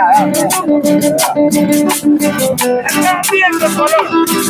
Está viendo el color.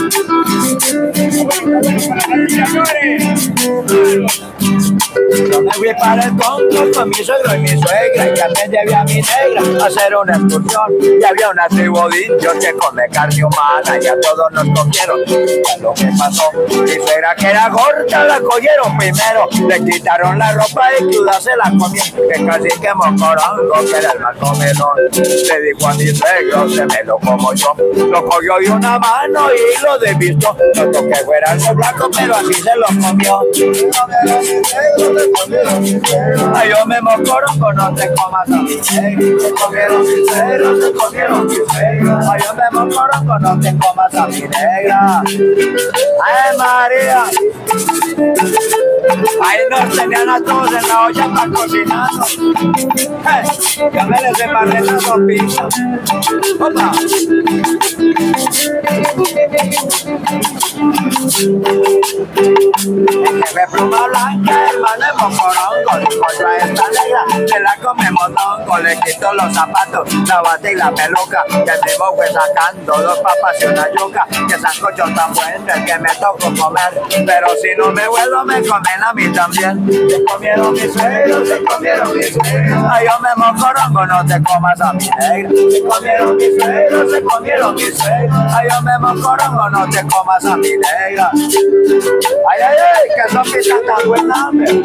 Yo me fui para el conto con mi suegro y mi suegra y también llevé a mi negra a hacer una excursión y había una tribu de indios que come carne humana y a todos nos cogieron. Lo que pasó, mi suegra que era gorda la cogieron primero, le quitaron la ropa y cruda se la comieron, que casi que mocorongo que era el más comedor. Le dijo a mi suegro, se me lo como yo, lo cogió de una mano y lo desvistió, notó que fuera algo blanco pero así se lo comió. Ay, yo me mocorongo, no te comas a mi suegro. Se comieron mi suegro, se comieron mi suegro. Ay, yo me mocorongo, no te comas a mi negra. Ay, María. Ahí nos tenían a todos en la olla para cocinando. Ya me les embarré la sopita. Opa. El jefe pluma blanca, hermano de mocorongo, dijo yo a esta negra, se la comemos dongo, le quito los zapatos, la bata y la peluca, y el mismo fue sacando dos papas y una yuca, que sancocho tan bueno el que me tocó comer, pero si no me vuelvo me comen a mí también. Se comieron mis suegros, se comieron mis suegros, ay yo me mocorongo, no te comas a mi negra. Se comieron mis suegros, se comieron mis suegros, ay yo me mocorongo, no te comas a mi negra. Ay, ay, ay, que son pisas tan buenas.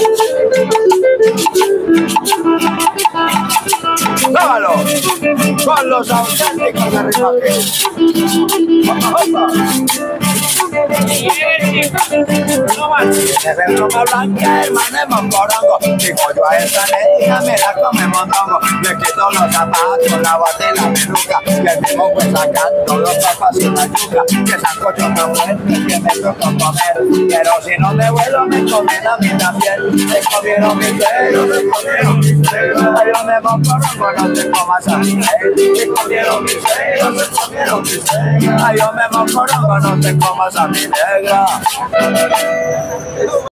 ¡Tómalo! Con los auténticos de Rimaquí. Jefe pluma blanca, hermano de mocorongo, dijo yo a esa negra, me la comemos dongo, le quito los zapatos, la bata y la peluca, y el mismo fue sacando dos papas y una yuca, que sancocho tan bueno que me tocó comer, pero si no me vuelo me comen a mí también. Se comieron mis suegros, se comieron mis suegros, ay yo me mocorongo, no te comas a mi negra. Se comieron mis suegros, se comieron mis suegros, ay yo me mocorongo, no te comas a mi negra.